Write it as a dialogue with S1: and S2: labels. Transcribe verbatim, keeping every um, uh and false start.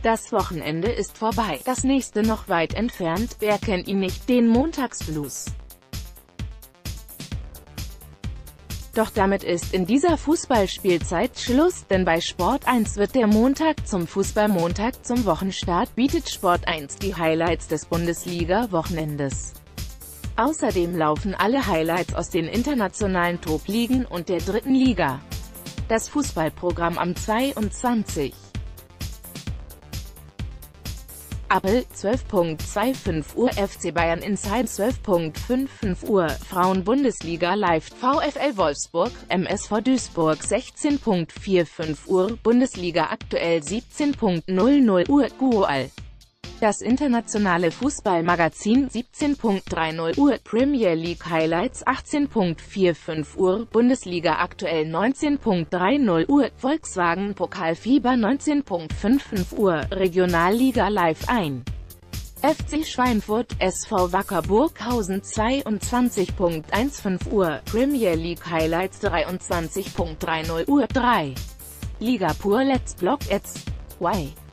S1: Das Wochenende ist vorbei, das nächste noch weit entfernt, wer kennt ihn nicht, den Montagsblues. Doch damit ist in dieser Fußballspielzeit Schluss, denn bei Sport eins wird der Montag zum Fußballmontag. Zum Wochenstart bietet Sport eins die Highlights des Bundesliga-Wochenendes. Außerdem laufen alle Highlights aus den internationalen Top-Ligen und der dritten Liga. Das Fußballprogramm am zweiundzwanzigsten April, zwölf Uhr fünfundzwanzig F C Bayern Inside, zwölf Uhr fünfundfünfzig Frauen-Bundesliga Live, VfL Wolfsburg, M S V Duisburg, sechzehn Uhr fünfundvierzig Bundesliga aktuell, siebzehn Uhr Goal. Das internationale Fußballmagazin, siebzehn Uhr dreißig Premier League Highlights, achtzehn Uhr fünfundvierzig Bundesliga aktuell, neunzehn Uhr dreißig Volkswagen Pokalfieber, neunzehn Uhr fünfundfünfzig Regionalliga Live ein. F C Schweinfurt, S V Wacker Burghausen, zweiundzwanzig Uhr fünfzehn Premier League Highlights, dreiundzwanzig Uhr dreißig drei. Liga pur Let's Block Ads. Y.